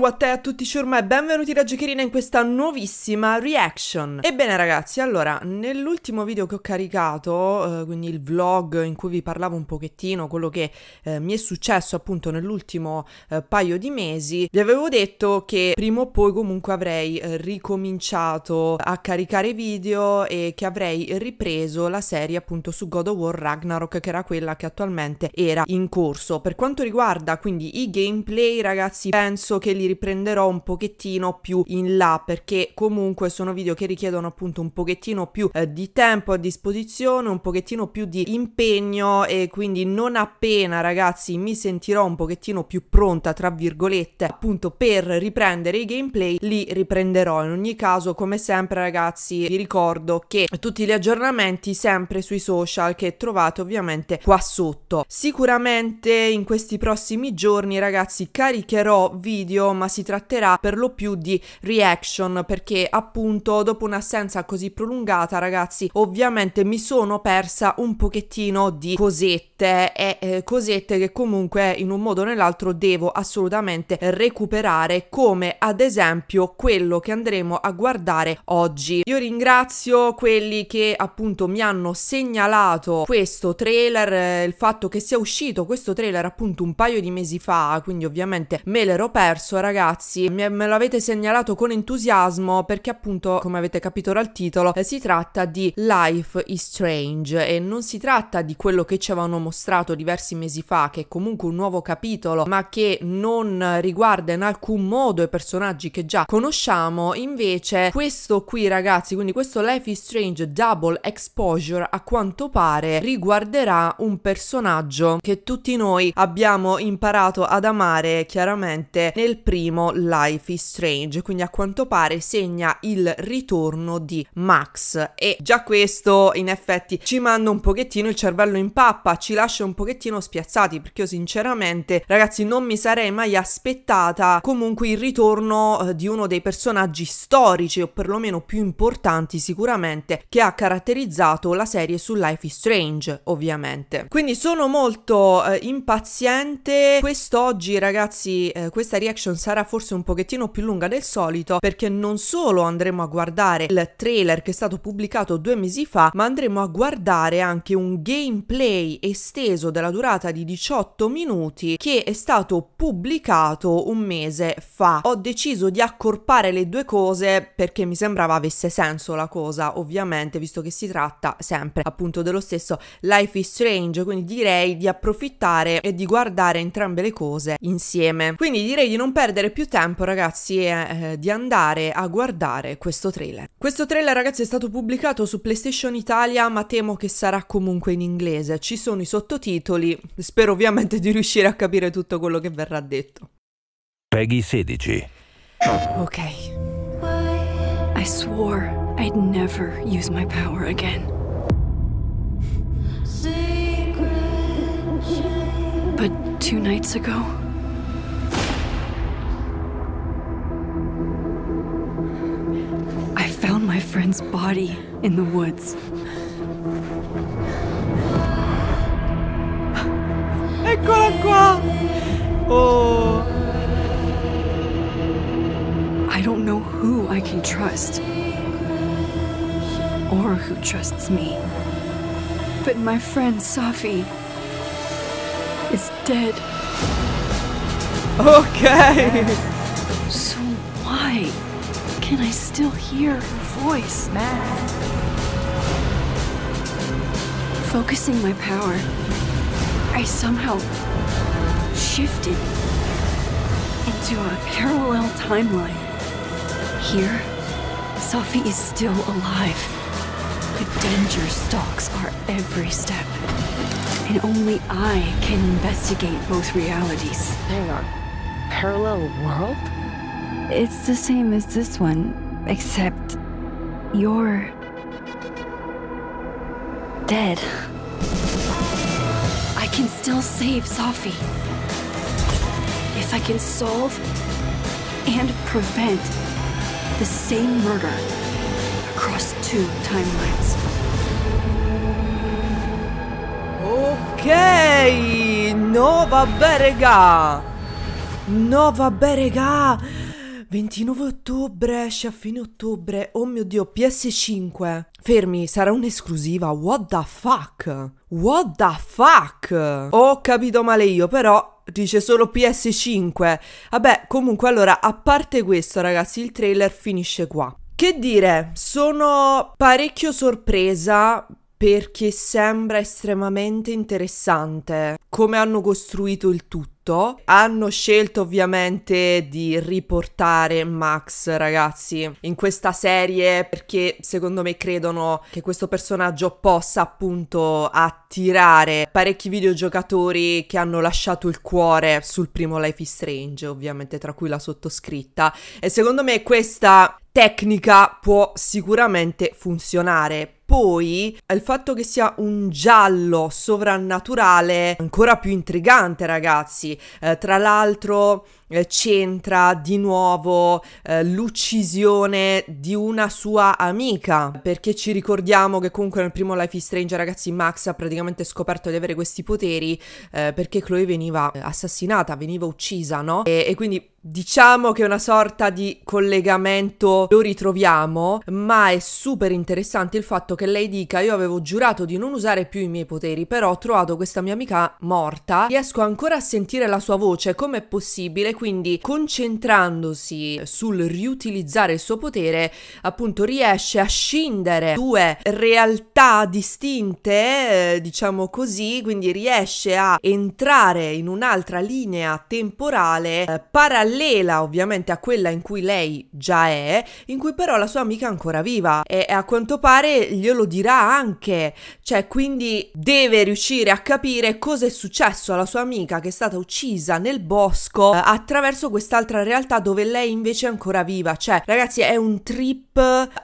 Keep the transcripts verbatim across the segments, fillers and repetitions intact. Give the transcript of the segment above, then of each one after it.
what è a tutti ciurma e benvenuti da Giocherina in questa nuovissima reaction. Ebbene ragazzi, allora, nell'ultimo video che ho caricato, eh, quindi il vlog in cui vi parlavo un pochettino quello che eh, mi è successo appunto nell'ultimo eh, paio di mesi, vi avevo detto che prima o poi comunque avrei eh, ricominciato a caricare video e che avrei ripreso la serie appunto su God of War Ragnarok, che era quella che attualmente era in corso. Per quanto riguarda quindi i gameplay, ragazzi, penso che li riprenderò un pochettino più in là, perché comunque sono video che richiedono appunto un pochettino più eh, di tempo a disposizione, un pochettino più di impegno, e quindi non appena ragazzi mi sentirò un pochettino più pronta tra virgolette appunto per riprendere i gameplay, li riprenderò. In ogni caso, come sempre ragazzi, vi ricordo che tutti gli aggiornamenti sempre sui social che trovate ovviamente qua sotto. Sicuramente in questi prossimi giorni ragazzi caricherò video, ma si tratterà per lo più di reaction, perché appunto dopo un'assenza così prolungata ragazzi ovviamente mi sono persa un pochettino di cosette e eh, cosette che comunque in un modo o nell'altro devo assolutamente recuperare, come ad esempio quello che andremo a guardare oggi. Io ringrazio quelli che appunto mi hanno segnalato questo trailer, eh, il fatto che sia uscito questo trailer appunto un paio di mesi fa, quindi ovviamente me l'ero perso ragazzi. Me, me lo avete segnalato con entusiasmo perché appunto, come avete capito dal titolo, eh, si tratta di Life is Strange e non si tratta di quello che ci avevano mostrato diversi mesi fa, che è comunque un nuovo capitolo ma che non riguarda in alcun modo i personaggi che già conosciamo. Invece questo qui ragazzi, quindi questo Life is Strange Double Exposure, a quanto pare riguarderà un personaggio che tutti noi abbiamo imparato ad amare chiaramente nel primo Life is Strange, quindi a quanto pare segna il ritorno di Max, e già questo in effetti ci manda un pochettino il cervello in pappa, ci lascia un pochettino spiazzati, perché io sinceramente ragazzi non mi sarei mai aspettata comunque il ritorno eh, di uno dei personaggi storici, o perlomeno più importanti sicuramente, che ha caratterizzato la serie su Life is Strange ovviamente. Quindi sono molto eh, impaziente. Quest'oggi ragazzi eh, questa reaction sarà forse un pochettino più lunga del solito, perché non solo andremo a guardare il trailer che è stato pubblicato due mesi fa, ma andremo a guardare anche un gameplay esteso della durata di diciotto minuti che è stato pubblicato un mese fa. Ho deciso di accorpare le due cose perché mi sembrava avesse senso la cosa, ovviamente, visto che si tratta sempre appunto dello stesso Life is Strange, quindi direi di approfittare e di guardare entrambe le cose insieme. Quindi direi di non perdere più tempo ragazzi e eh, di andare a guardare questo trailer. Questo trailer ragazzi è stato pubblicato su PlayStation Italia, ma temo che sarà comunque in inglese. Ci sono i sottotitoli, spero ovviamente di riuscire a capire tutto quello che verrà detto. Peggy sedici. Ok. I swore I'd never use my power again. But two nights ago, I found my friend's body in the woods. Eccola qua! Oh! I don't know who I can trust, or who trusts me. But my friend Safi is dead. Ok! So why can I still hear her voice? Matt. Focusing my power, I somehow shifted into a parallel timeline. Here, Safi is still alive. The danger stalks our every step. And only I can investigate both realities. Hang on. Parallel world? It's the same as this one, except you're dead. I can still save Safi if I can solve and prevent the same murder across two timelines. Ok, no vabbè regà. No, vabbè, regà. ventinove ottobre, esce a fine ottobre. Oh mio Dio, P S cinque. Fermi, sarà un'esclusiva. What the fuck? What the fuck? Ho capito male io, però dice solo P S cinque. Vabbè, comunque, allora, a parte questo, ragazzi, il trailer finisce qua. Che dire, sono parecchio sorpresa perché sembra estremamente interessante come hanno costruito il tutto. Hanno scelto ovviamente di riportare Max, ragazzi, in questa serie perché secondo me credono che questo personaggio possa appunto attirare parecchi videogiocatori che hanno lasciato il cuore sul primo Life is Strange, ovviamente tra cui la sottoscritta, e secondo me questa tecnica può sicuramente funzionare. Poi il fatto che sia un giallo sovrannaturale ancora più intrigante, ragazzi. Eh, tra l'altro eh, c'entra di nuovo eh, l'uccisione di una sua amica, perché ci ricordiamo che comunque nel primo Life is Strange, ragazzi, Max ha praticamente scoperto di avere questi poteri eh, perché Chloe veniva assassinata, veniva uccisa, no? E, e quindi diciamo che una sorta di collegamento lo ritroviamo, ma è super interessante il fatto che lei dica: io avevo giurato di non usare più i miei poteri, però ho trovato questa mia amica morta, riesco ancora a sentire la sua voce, com'è possibile? Quindi concentrandosi sul riutilizzare il suo potere, appunto riesce a scindere due realtà distinte, eh, diciamo così, quindi riesce a entrare in un'altra linea temporale eh, parallela ovviamente a quella in cui lei già è, in cui però la sua amica è ancora viva e, e a quanto pare glielo dirà anche, cioè quindi deve riuscire a capire cosa è successo alla sua amica che è stata uccisa nel bosco eh, attraverso quest'altra realtà dove lei invece è ancora viva. Cioè ragazzi, è un trip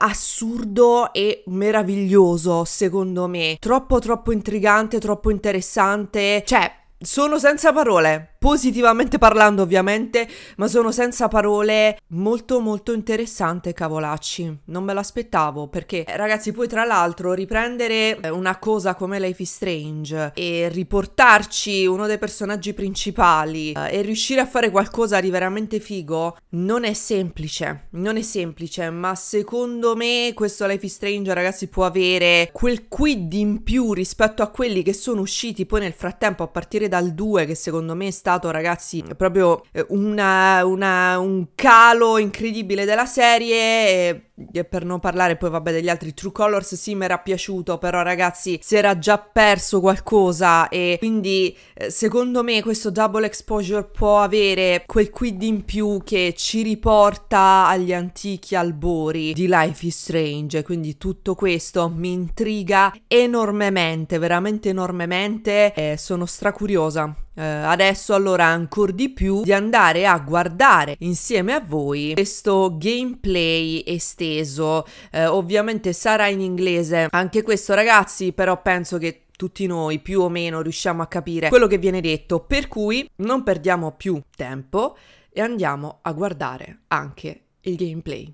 assurdo e meraviglioso, secondo me, troppo troppo intrigante, troppo interessante, cioè sono senza parole, positivamente parlando ovviamente, ma sono senza parole. Molto molto interessante, cavolacci, non me l'aspettavo, perché ragazzi poi tra l'altro riprendere una cosa come Life is Strange e riportarci uno dei personaggi principali eh, e riuscire a fare qualcosa di veramente figo non è semplice, non è semplice, ma secondo me questo Life is Strange, ragazzi, può avere quel quid in più rispetto a quelli che sono usciti poi nel frattempo, a partire dal due, che secondo me è stato, ragazzi, proprio una, una, un calo incredibile della serie. E, e per non parlare poi vabbè degli altri, True Colors sì mi era piaciuto, però ragazzi si era già perso qualcosa, e quindi eh, secondo me questo double exposure può avere quel quid in più che ci riporta agli antichi albori di Life is Strange. Quindi tutto questo mi intriga enormemente, veramente enormemente, e sono stracuriosa Uh, adesso allora ancora di più di andare a guardare insieme a voi questo gameplay esteso. Uh, ovviamente sarà in inglese anche questo, ragazzi, però penso che tutti noi più o meno riusciamo a capire quello che viene detto, per cui non perdiamo più tempo e andiamo a guardare anche il gameplay.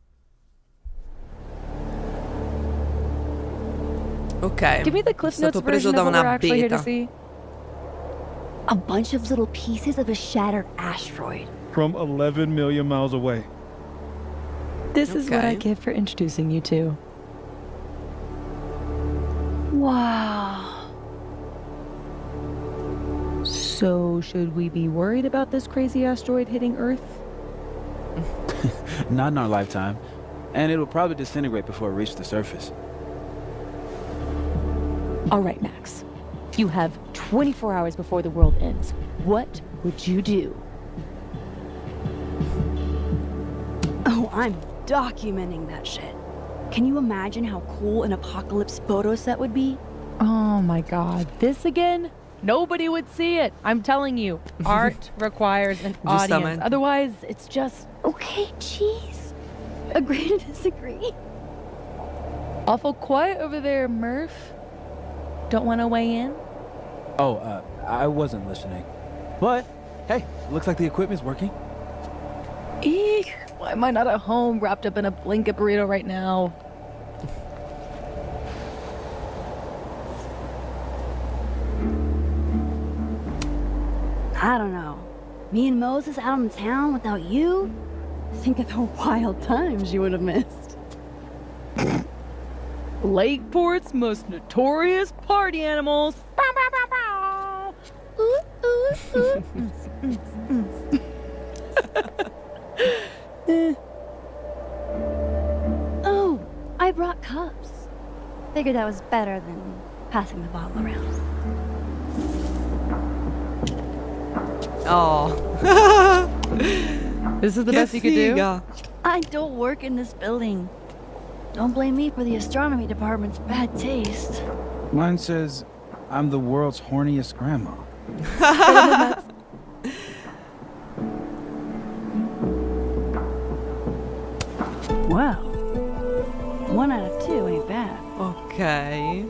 Ok, è stato preso da una beta. A bunch of little pieces of a shattered asteroid. From eleven million miles away. This Okay. is what I get for introducing you to. Wow. So, should we be worried about this crazy asteroid hitting Earth? Not in our lifetime. And it'll probably disintegrate before it reaches the surface. All right, Max. You have twenty-four hours before the world ends. What would you do? Oh, I'm documenting that shit. Can you imagine how cool an apocalypse photo set would be? Oh my god, this again? Nobody would see it. I'm telling you, art requires an audience. Otherwise, it's just... Okay, jeez. Agree to disagree. awful quiet over there, Murph. Don't want to weigh in? Oh, uh, I wasn't listening. But, hey, looks like the equipment's working. Eek, why am I not at home wrapped up in a blanket burrito right now? I don't know. Me and Moses out in town without you? Think of the wild times you would have missed. Lakeport's most notorious party animals. Bow, bow, bow, bow. Ooh, ooh, ooh. Oh, I brought cups. Figured that was better than passing the bottle around. Oh. This is the best you could do? I don't work in this building. Don't blame me for the astronomy department's bad taste. Mine says I'm the world's horniest grandma. Wow. One out of two ain't bad. Ok.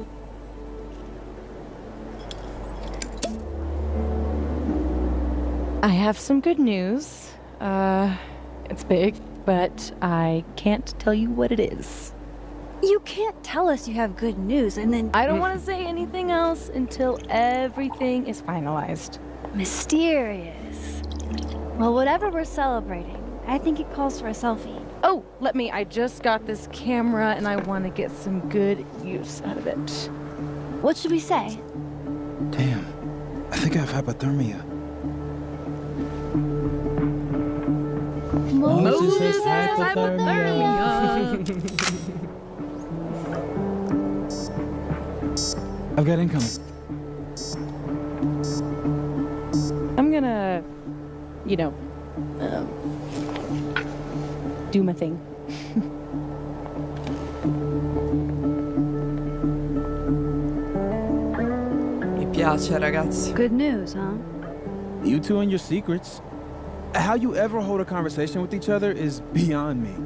I have some good news. Uh, it's big, but I can't tell you what it is. You can't tell us you have good news and then... I don't want to say anything else until everything is finalized. Mysterious. Well, whatever we're celebrating, I think it calls for a selfie. Oh, let me. I just got this camera and I want to get some good use out of it. What should we say? Damn, I think I have hypothermia. Moses, Moses has hypothermia. I've got incoming. I'm gonna, you know, um, do my thing. Mi piace, ragazzi. Good news, huh? You two and your secrets. How you ever hold a conversation with each other is beyond me.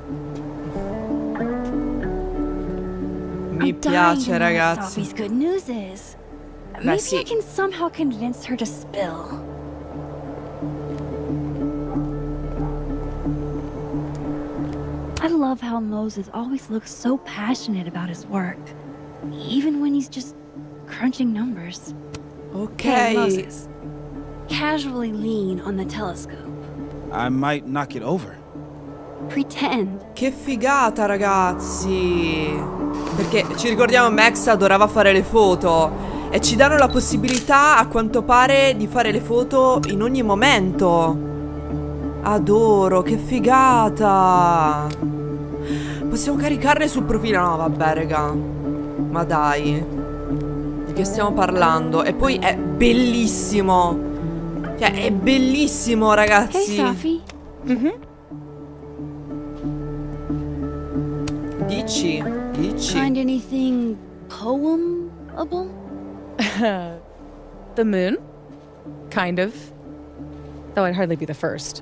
Mi I'm dying piace, to know what ragazzi. Sophie's good news is. Maybe sì. I can somehow convince her to spill. I love how Moses always looks so passionate about his work, even when he's just crunching numbers. Ok. Hey, Moses, casually lean on the telescope. I might knock it over. Pretend. Che figata, ragazzi. Perché ci ricordiamo Max adorava fare le foto e ci danno la possibilità, a quanto pare, di fare le foto in ogni momento. Adoro, che figata. Possiamo caricarle sul profilo? No, vabbè, raga. Ma dai. Di che stiamo parlando? E poi è bellissimo. Cioè, è bellissimo, ragazzi. Hey, Sophie. Mm-hmm. Dici, dici. Find anything poemable? The moon? Kind of. Though I'd hardly be the first.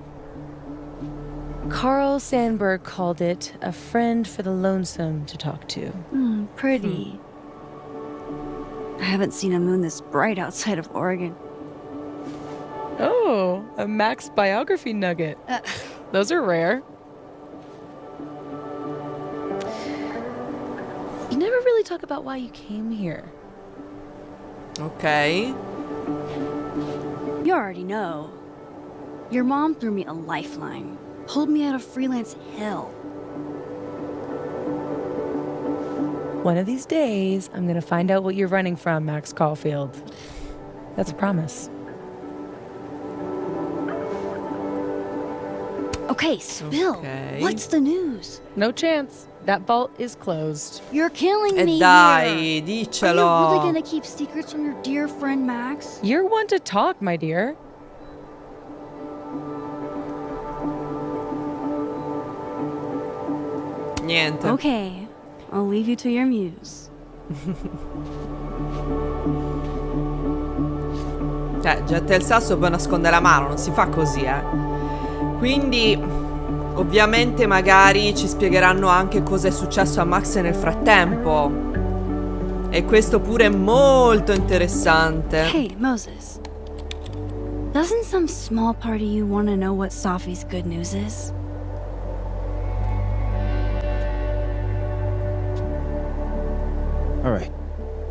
Carl Sandburg called it a friend for the lonesome to talk to. Hmm, pretty. I haven't seen a moon this bright outside of Oregon. Oh, a Max biography nugget. Uh, Those are rare. You never really talk about why you came here. Ok. You already know. Your mom threw me a lifeline. Pulled me out of freelance hell. One of these days, I'm gonna find out what you're running from, Max Caulfield. That's a promise. Okay, spill. Okay. What's the news? No chance. That vault is closed. You're killing E me dai, here. diccelo. Are you really gonna keep secrets from your dear friend Max? You're one to talk, my dear. Niente. Okay, I'll leave you to your muse. Cioè, getta il sasso e poi nasconde la mano, non si fa così, eh. Quindi, ovviamente, magari ci spiegheranno anche cosa è successo a Max nel frattempo. E questo pure è molto interessante. Hey, Moses. Doesn't some small part of you want to know what Sophie's good news is? All right.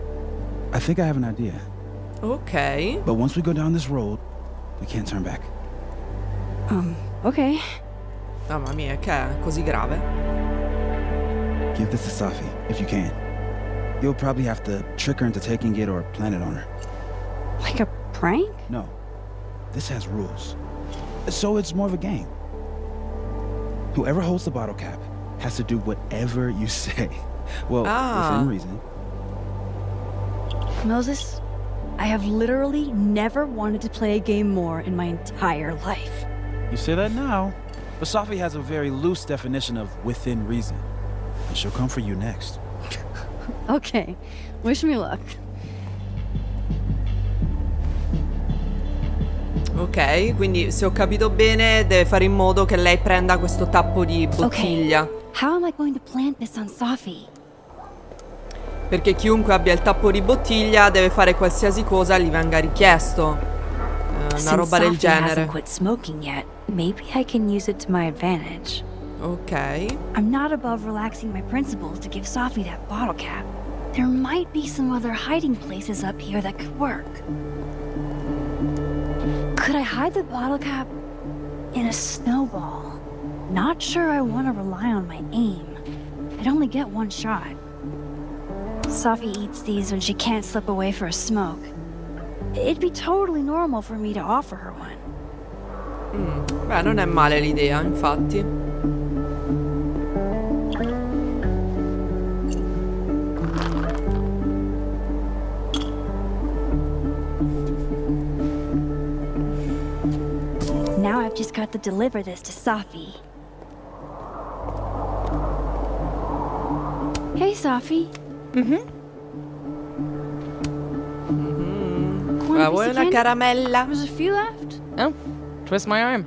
I think I have an idea. Ok. But once we go down this road, we can't turn back. Um, okay. Mamma mia, che è così grave? Give this to Safi, if you can. You'll probably have to trick her into taking it or plant it on her. Like a prank? No. This has rules. So it's more of a game. Whoever holds the bottle cap has to do whatever you say. Well, ah. within reason. Moses, I have literally never wanted to play a game more in my entire life. You say that now, but Safi has a very loose definition of within reason. And she'll come for you next. Okay, wish me luck. Ok, quindi se ho capito bene deve fare in modo che lei prenda questo tappo di bottiglia. Okay. How am I going to plant this on Safi? Perché chiunque abbia il tappo di bottiglia deve fare qualsiasi cosa gli venga richiesto. Eh, una roba del genere. Quit smoking yet, maybe I can use it to my advantage. Ok. I'm not above relaxing my principles to give Safi that bottle cap. There might be some other hiding places up here that could work. Could I hide the bottle cap in a snowball? Not sure I want to rely on my aim. I'd only get one shot. Safi eats these when she can't slip away for a smoke. It'd be totally normal for me to offer her one. Mm, beh, non è male l'idea, infatti. Now I've just got to deliver this to Safi. Hey, Safi. Mm-hmm. Mm-hmm. Ma vuoi una caramella? There's a few left. Oh, twist my arm.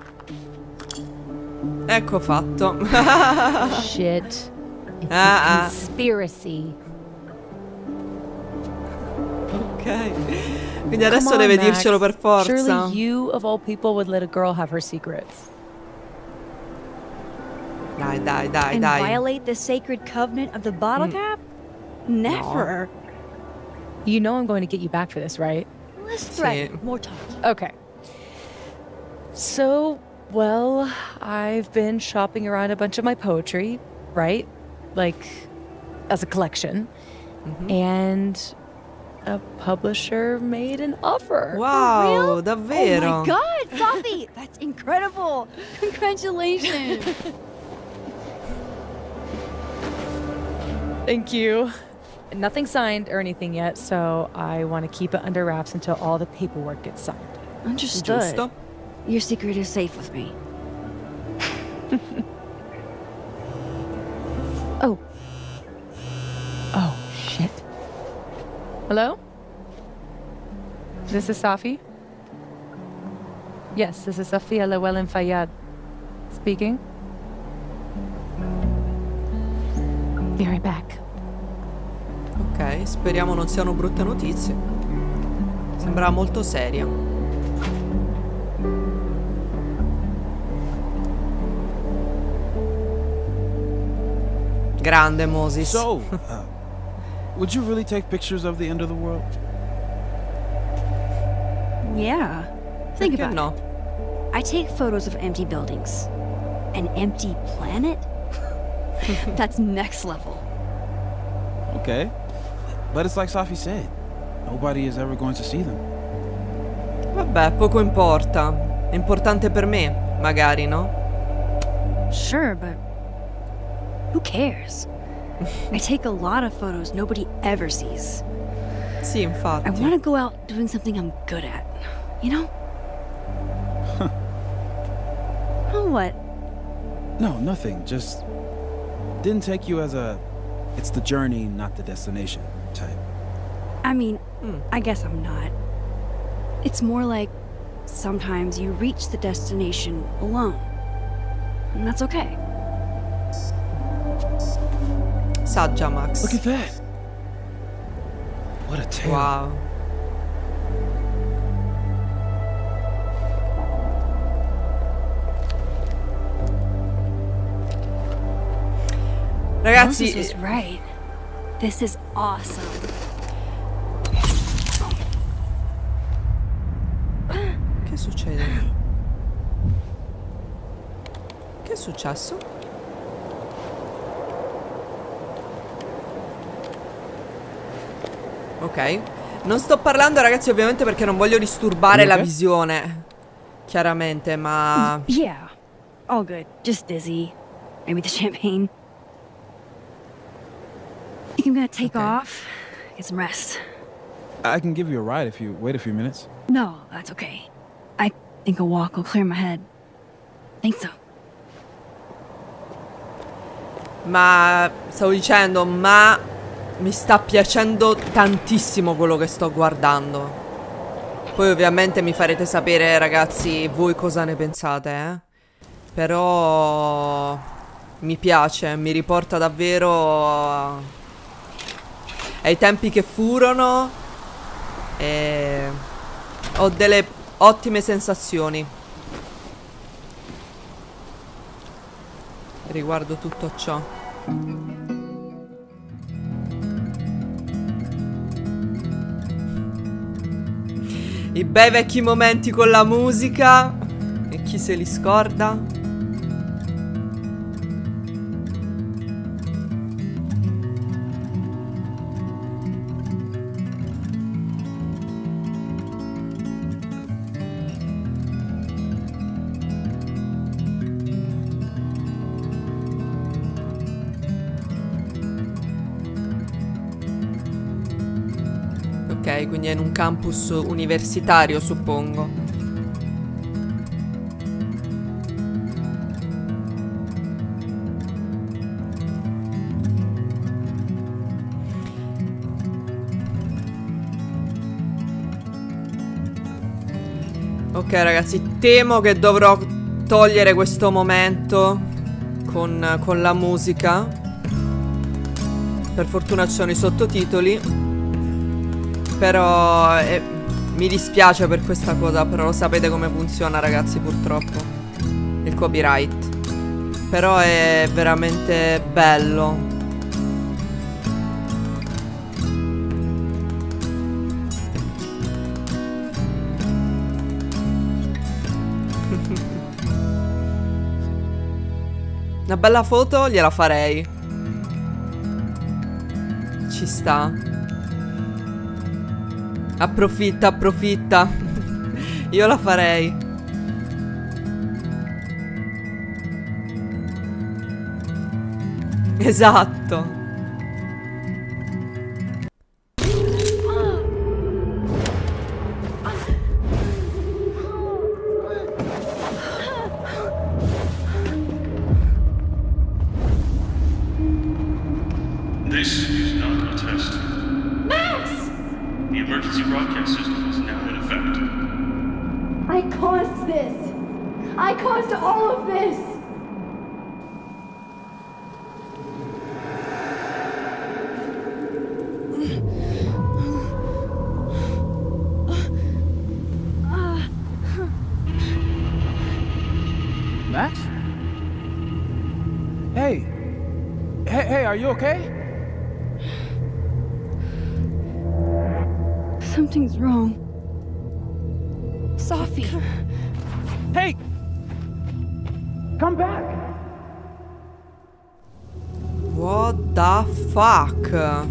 Ecco fatto. Shit. It's ah, a conspiracy. Ok. Quindi adesso on, deve Max. dircelo per forza. Surely you, of all people, would let a girl have her secrets. Dai, dai, dai, and dai. violate the sacred covenant of the bottle mm. cap? Never. No. You know I'm going to get you back for this, right? Less threat, more talk. Okay. So, well, I've been shopping around a bunch of my poetry, right? Like, as a collection. Mm-hmm. And a publisher made an offer. Wow, davvero? Oh my god, Safi! That's incredible! Congratulations! Thank you. Nothing signed or anything yet, so I want to keep it under wraps until all the paperwork gets signed. Understood. Giusto. Your secret is safe with me. Oh. Oh, shit. Hello? This is Safi? Yes, this is Safia Llewellyn Fayyad. Speaking. Be right back. Ok, speriamo non siano brutte notizie. Sembra molto seria. Grande Moses. So, uh, would you really take pictures of the end of the world? Yeah. Think Perché about no? it. I take photos of empty buildings. An empty planet? That's next level. Okay. But it's like Safi said. Nobody is ever going to see them. Vabbè, poco importa. È importante per me, magari, no? Sure, but who cares? I take a lot of photos nobody ever sees. Sì, infatti. I want to go out doing something I'm good at, you know? Oh, what? No, nothing. Just didn't take you as a it's the journey, not the destination type. I mean, mm. I guess I'm not. It's more like sometimes you reach the destination alone. And that's okay. Saggia, Max. Look at that. What a tale. Wow. Ragazzi, Moses was right. This is awesome. Che succede? è successo? Ok. Non sto parlando, ragazzi, ovviamente perché non voglio disturbare la visione. Chiaramente, ma... Yeah. All good. Just dizzy. Maybe the champagne. I think I'm gonna take Okay. off. Get some rest. I can give you a ride if you wait a few minutes. No, that's okay. I think a walk will clear my head. Think so. Ma... Stavo dicendo, ma... Mi sta piacendo tantissimo quello che sto guardando. Poi ovviamente mi farete sapere, ragazzi, voi cosa ne pensate, eh? Però... Mi piace, mi riporta davvero... ai tempi che furono. E... Ho delle ottime sensazioni riguardo tutto ciò. I bei vecchi momenti con la musica. E chi se li scorda? Ok, quindi è in un campus universitario, suppongo. Ok, ragazzi, temo che dovrò togliere questo momento con, con la musica. Per fortuna ci sono i sottotitoli. Però eh, mi dispiace per questa cosa, però lo sapete come funziona, ragazzi, purtroppo. Il copyright. Però è veramente bello. Una bella foto gliela farei. Ci sta. Approfitta, approfitta. Io la farei. Esatto. This is not a test. The emergency broadcast system is now in effect. I caused this! I caused all of this! Max? Hey. Hey, hey, are you okay? Something's wrong. Sophie. Hey! Come back! What the fuck?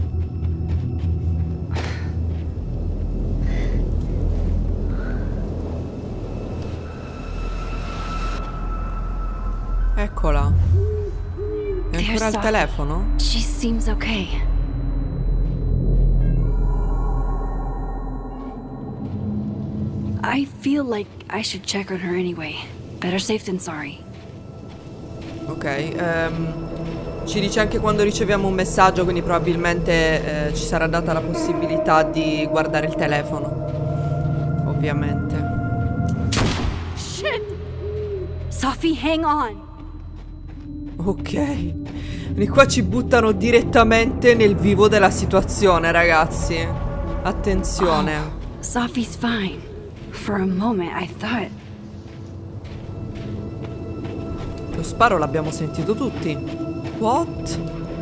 Eccola. È ancora al telefono? She seems okay. I feel like I should check on her anyway. Better safe than sorry. Ok, um, ci dice anche quando riceviamo un messaggio, quindi probabilmente eh, ci sarà data la possibilità di guardare il telefono. Ovviamente. Shit! Sophie, hang on! Ok. Quindi qua ci buttano direttamente nel vivo della situazione, ragazzi. Attenzione. Oh, Sophie's fine. For a moment I thought. Lo sparo l'abbiamo sentito tutti. What?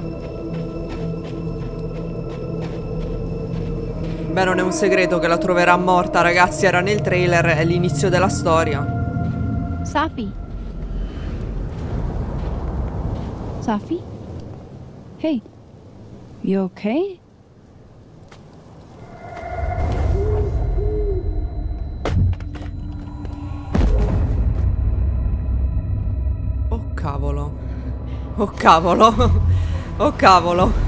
Beh, non è un segreto che la troverà morta, ragazzi. Era nel trailer, è l'inizio della storia. Sophie. Safi? Hey, you okay? Oh cavolo. Oh cavolo. Oh cavolo.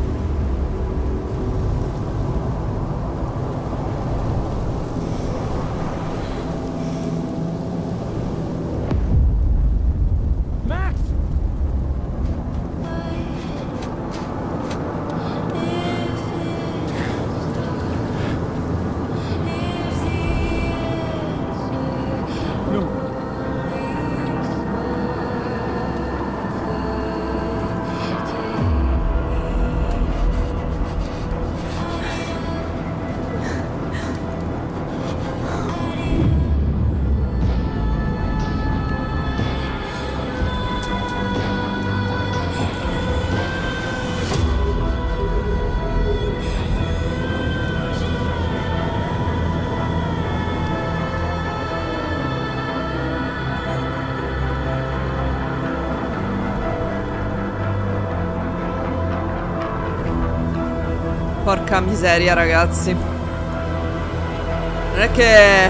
Porca miseria, ragazzi. Non è che...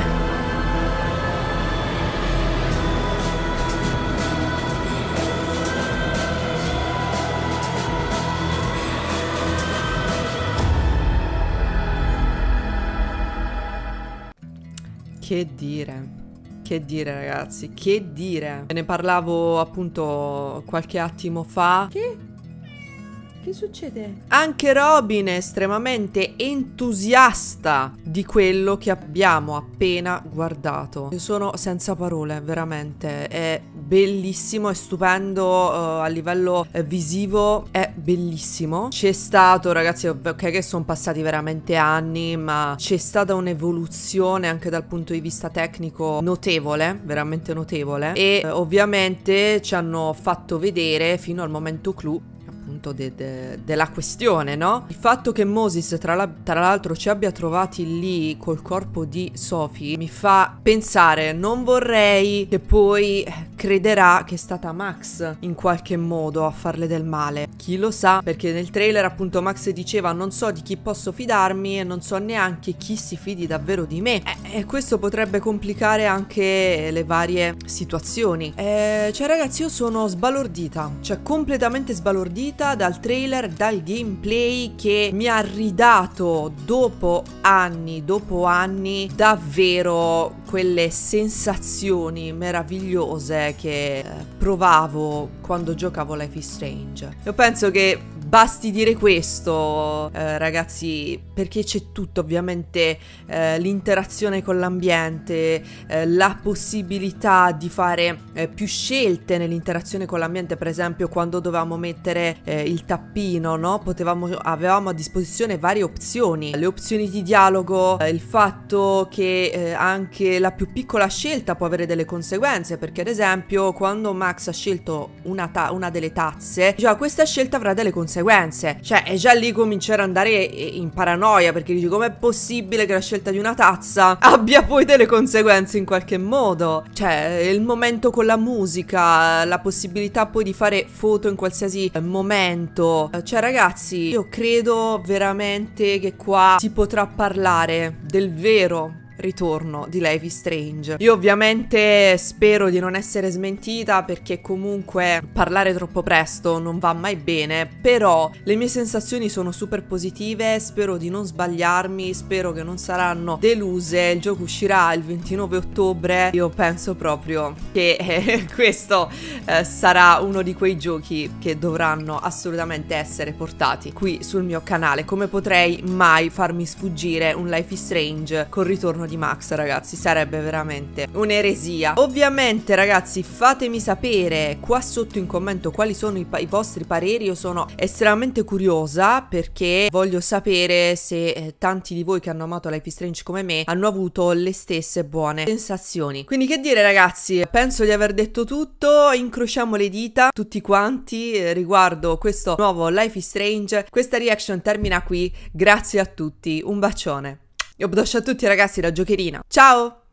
Che dire? Che dire, ragazzi? Che dire? Ne parlavo appunto qualche attimo fa. Che? Che succede? Anche Robin è estremamente entusiasta di quello che abbiamo appena guardato. Io sono senza parole, veramente. È bellissimo, è stupendo uh, a livello uh, visivo, è bellissimo. C'è stato, ragazzi, ok che sono passati veramente anni, ma c'è stata un'evoluzione anche dal punto di vista tecnico notevole, veramente notevole. E uh, ovviamente ci hanno fatto vedere fino al momento clou De, de, della questione, no? Il fatto che Moses tra l'altro ci abbia trovati lì col corpo di Sophie mi fa pensare, non vorrei che poi crederà che è stata Max in qualche modo a farle del male. Chi lo sa, perché nel trailer appunto Max diceva non so di chi posso fidarmi e non so neanche chi si fidi davvero di me, e, e questo potrebbe complicare anche le varie situazioni. E, cioè ragazzi, io sono sbalordita, cioè completamente sbalordita dal trailer, dal gameplay che mi ha ridato dopo anni, dopo anni davvero quelle sensazioni meravigliose che eh, provavo quando giocavo Life is Strange. Io penso che basti dire questo, eh, ragazzi, perché c'è tutto, ovviamente eh, l'interazione con l'ambiente, eh, la possibilità di fare eh, più scelte nell'interazione con l'ambiente. Per esempio quando dovevamo mettere eh, il tappino, no? Potevamo, avevamo a disposizione varie opzioni, le opzioni di dialogo, eh, il fatto che eh, anche la più piccola scelta può avere delle conseguenze, perché ad esempio quando Max ha scelto una, una delle tazze, già questa scelta avrà delle conseguenze. Cioè, e già lì cominciare ad andare in paranoia, perché dici com'è possibile che la scelta di una tazza abbia poi delle conseguenze in qualche modo. Cioè, il momento con la musica, la possibilità poi di fare foto in qualsiasi momento. Cioè ragazzi, io credo veramente che qua si potrà parlare del vero ritorno di Life is Strange. Io ovviamente spero di non essere smentita, perché comunque parlare troppo presto non va mai bene, però le mie sensazioni sono super positive, spero di non sbagliarmi, spero che non saranno deluse. Il gioco uscirà il ventinove ottobre, io penso proprio che eh, questo eh, sarà uno di quei giochi che dovranno assolutamente essere portati qui sul mio canale. Come potrei mai farmi sfuggire un Life is Strange col ritorno di Max, ragazzi? Sarebbe veramente un'eresia. Ovviamente ragazzi, fatemi sapere qua sotto in commento quali sono i, i vostri pareri. Io sono estremamente curiosa, perché voglio sapere se eh, tanti di voi che hanno amato Life is Strange come me hanno avuto le stesse buone sensazioni. Quindi che dire ragazzi, penso di aver detto tutto. Incrociamo le dita tutti quanti eh, riguardo questo nuovo Life is Strange. Questa reaction termina qui, grazie a tutti, un bacione. E un bacio a tutti ragazzi da Giocherina. Ciao!